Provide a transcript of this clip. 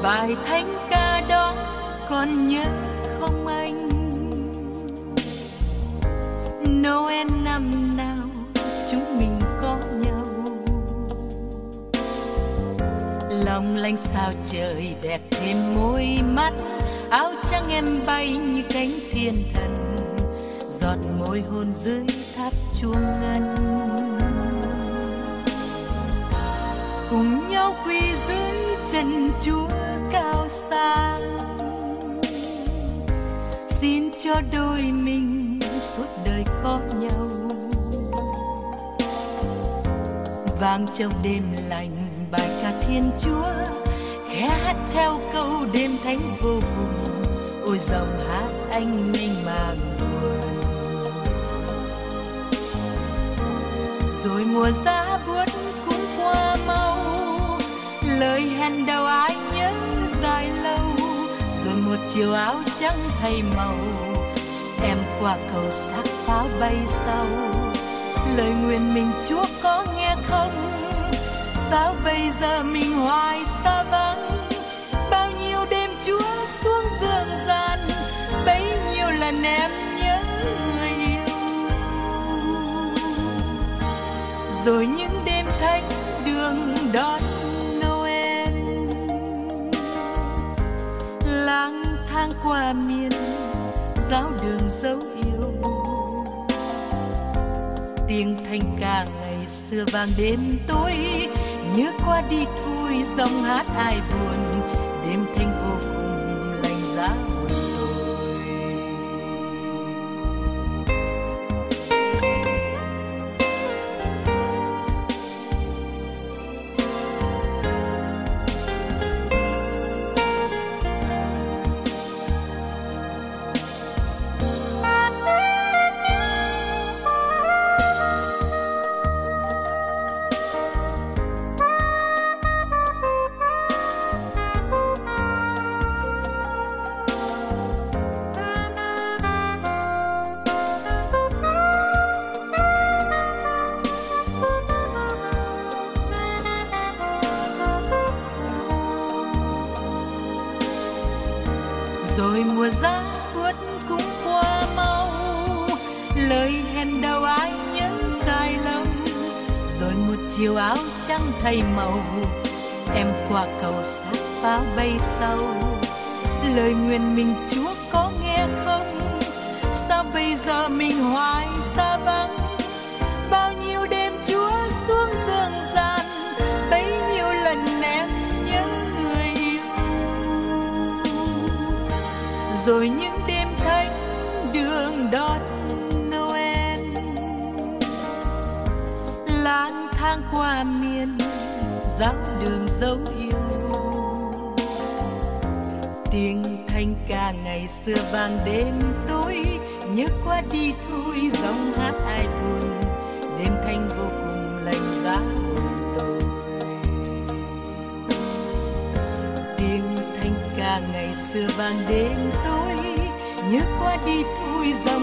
bài thánh ca đó còn nhớ không anh? Noel năm nào chúng mình có nhau, long lanh sao trời đẹp thêm môi mắt, áo trắng em bay như cánh thiên thần, giọt môi hôn dưới tháp chuông ngân, cùng nhau quỳ dưới chân Chúa cao sang, xin cho đôi mình suốt đời có nhau. Vang trong đêm lành bài ca Thiên Chúa, khẽ hát theo câu đêm thánh vô cùng, ôi dòng hát anh mênh mang buồn. Rồi mùa giá buốt cũng qua mau, lời hẹn đầu ai nhớ dài lâu, rồi một chiều áo trắng thay màu, em qua cầu xác pháo bay sau. Lời nguyện mình Chúa có nghe không? Sao bây giờ mình hoài xa vắng? Bao nhiêu đêm Chúa xuống dương gian, bấy nhiêu lần em nhớ người yêu. Rồi những đêm thánh đường đón Noel, lang thang qua miền giáo đường dấu yêu, tiếng thanh ca ngày xưa vang đêm tối, nhớ qua đi thôi dòng hát ai buồn, đêm thanh vô cùng lành giá hồn tôi. Rồi mùa giá buốt cũng qua mau, lời hẹn đầu ai nhớ dài lâu, rồi một chiều áo trắng thay màu, em qua cầu xác pháo bay sau. Lời nguyện mình Chúa có nghe không? Sao bây giờ mình hoài xa vắng? Bao nhiêu đêm Chúa xuống dương gian, bấy nhiêu lần em nhớ người yêu. Rồi những đêm thánh đường đón Noel, lang thang qua miền giáo đường dấu yêu, tiếng thanh ca ngày xưa vang đêm tối, nhớ qua đi thôi dòng hát ai buồn, đêm thanh vô cùng lành giá hồn tôi. Tiếng thanh ca ngày xưa vang đêm tối, nhớ qua đi thôi dòng